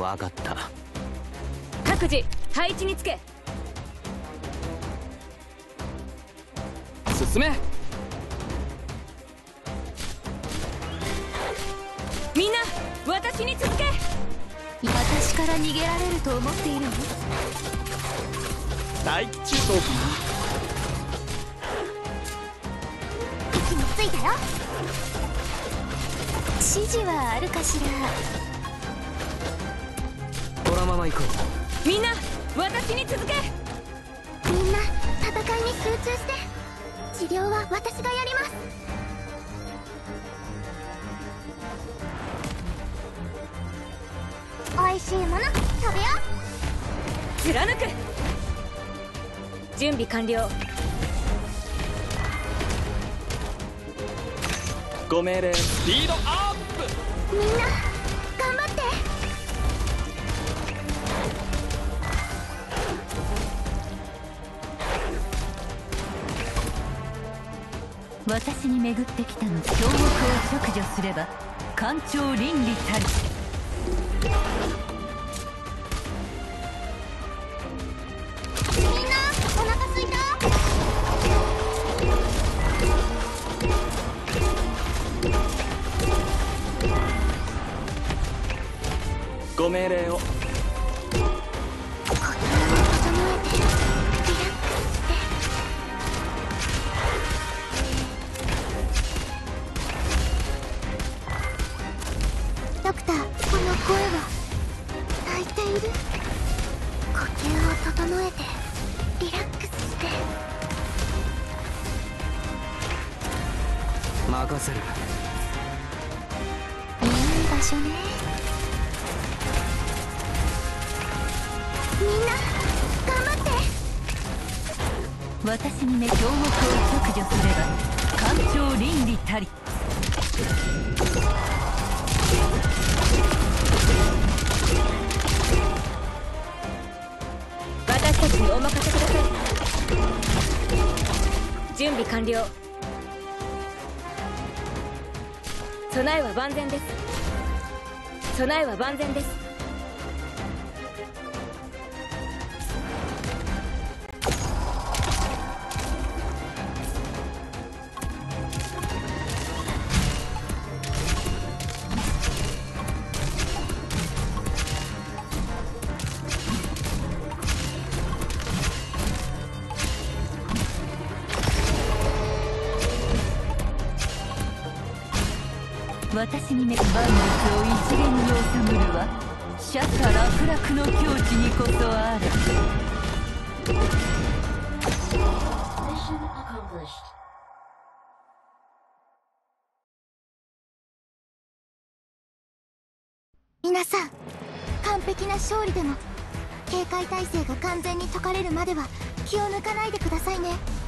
わかった。 各自配置につけ。 進め。 みんな私に続け。 私から逃げられると思っているの？ 待機中闘かな。 息もついたよ。指示はあるかしら。 このまま行こう。みんな私に続け。 みんな戦いに集中して。治療は私がやります。おいしいもの食べよう。 貫く。準備完了。 ご命令。スピードアップ。 みんな頑張って。 私に巡ってきたの。強欲を削除すれば官庁倫理たる。 みんなお腹すいた？ ご命令を。 呼吸を整えてリラックスして。ドクター、この声は泣いている？呼吸を整えてリラックスして。 任せる。 いい場所ね。みんな頑張って。 私に強欲を削除すれば官庁倫理たり。 私たちにお任せください。準備完了。備えは万全です。備えは万全です。 私に万物を一元に収むるは釈迦楽々の境地にこそある。 皆さん、完璧な勝利でも警戒態勢が完全に解かれるまでは気を抜かないでくださいね。